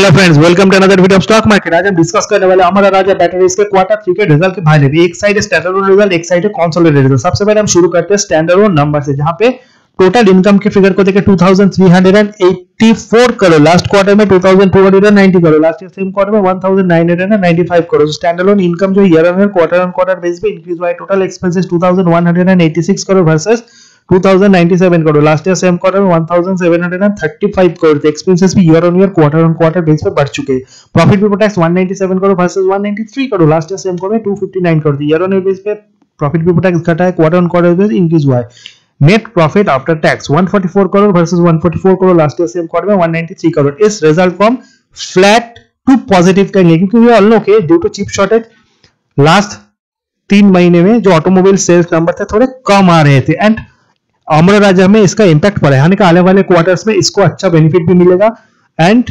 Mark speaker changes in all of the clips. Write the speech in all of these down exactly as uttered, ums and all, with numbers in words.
Speaker 1: Hello friends, welcome to another video of stock market. आज हम discuss करने वाले अमर राजा बैटरीज के क्वार्टर थ्री के रिजल्ट के बारे में। एक साइड है स्टैंडर्ड रिजल्ट, एक साइड है कंसोलिडेटेड रिजल्ट। सबसे पहले हम शुरू करते हैं स्टैंडर्ड नंबर से, जहां पे टोटल इनकम के फिगर को देखें two thousand three hundred eighty four crore, last quarter में two thousand two hundred ninety crore, last year same quarter में one thousand nine hundred ninety five crore. Standard income जो year on year quarter on quarter basis पे increase हुआ है। Total expenses two thousand one hundred eighty six crore versus two thousand ninety seven crore, last year same quarter में one thousand seven hundred thirty five crore थे। Expenses भी year on year quarter on quarter base पे बढ़ चुके हैं। Profit before tax one ninety seven crore versus one ninety three crore, last year same quarter में two fifty nine crore थी। Year on year base पे profit before tax घटा है, quarter on quarter base increase हुआ है। Net profit after tax one forty four crore versus one forty four crore, last year same quarter में one ninety three crore. इस result को हम flat to positive कहेंगे, क्योंकि वी ऑल नो के due to chip shortage last तीन महीने में जो ऑटोमोबाइल सेल्स नंबर थे थोड़े कम आ रहे थे एंड अमर राजा में इसका इंपैक्ट पड़ा है। यानी कि आने वाले क्वार्टर्स में इसको अच्छा बेनिफिट भी मिलेगा। एंड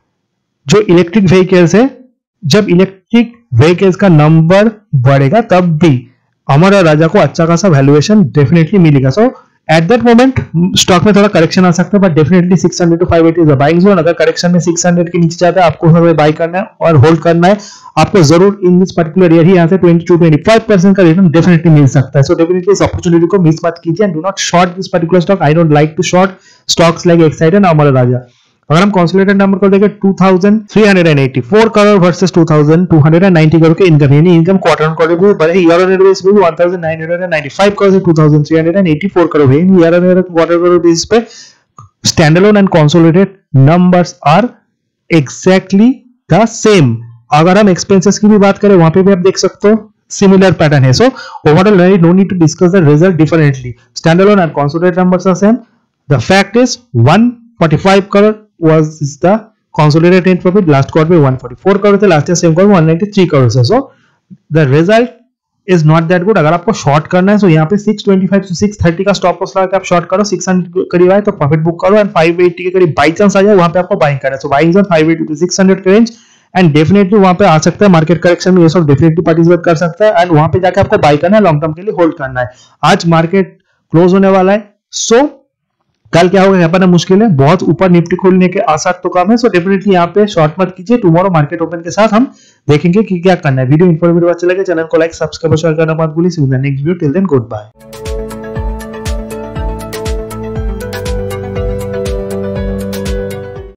Speaker 1: जो इलेक्ट्रिक व्हीकल्स है, जब इलेक्ट्रिक व्हीकल्स का नंबर बढ़ेगा तब भी अमर राजा को अच्छा खासा वैल्यूएशन डेफिनेटली मिलेगा। So at that moment stock में थोड़ा करेक्शन आ सकता है, but definitely six hundred to five eighty is a buying zone. अगर करेक्शन में सिक्स हंड्रेड के नीचे जाता है, आपको बाय करना है और होल्ड करना है। आपको जरूर इन दिस पर्टिकुलर ईयर ही यहां से twenty to twenty five percent का रिटर्न डेफिनेटली मिल सकता है। सो डेफिनेटली इस अपॉर्चुनिटी को मिस मत कीजिए and do not short this particular stock. I don't like to short stocks like Exide and Amara Raja. अगर हम कंसोलिडेटेड नंबर को देखें two thousand three hundred eighty four crore versus two thousand two hundred ninety crore के income, यानी income quarter on quarter में बढ़े। Year on year basis पे one thousand nine hundred ninety five crore से two thousand three hundred eighty four crore है। Year on year quarter quarter basis पे standalone and consolidated numbers are exactly the same. अगर हम expenses की भी बात करें, वहां पे भी आप देख सकते हो सिमिलर पैटर्न है। So overall no need to discuss the result differently. Standalone and consolidated numbers are same. The fact is one forty five crore was the consolidated net profit, last quarter में वन फोर्टी फोर करोड़ थे, last year same quarter one ninety three crore से। So the result is not that good. अगर आपको short करना है तो यहाँ पे सिक्स ट्वेंटी फाइव से सिक्स थर्टी का स्टॉप लॉस लगा के आप शॉर्ट करो। सिक्स हंड्रेड करीब आए तो प्रॉफिट बुक करो एंड फाइव एटी के करीब बाई चांस आ जाए, वहां पे आपको बाइंग करना है। So buying on five eighty to six hundred के रेंज एंड डेफिनेटली वहां पे आ सकता है मार्केट करेक्शन में, ये सब डेफिनेटली पार्टिसिपेट कर सकता है एंड वहां पे जाके आपको बाई करना है, लॉन्ग टर्म के लिए होल्ड करना है। आज मार्केट क्लोज होने वाला है, सो कल क्या होगा यहाँ पर मुश्किल है, बहुत ऊपर निफ्टी खोलने के आसार तो कम है। सो डेफिनेटली यहाँ पे शॉर्ट मत कीजिए। टुमारो मार्केट ओपन के साथ हम देखेंगे कि क्या करना है। वीडियो इन्फॉर्मेटिव अच्छा लगे, चैनल को लाइक सब्सक्राइब शेयर करना मत भूलिए। Next video, till then good bye.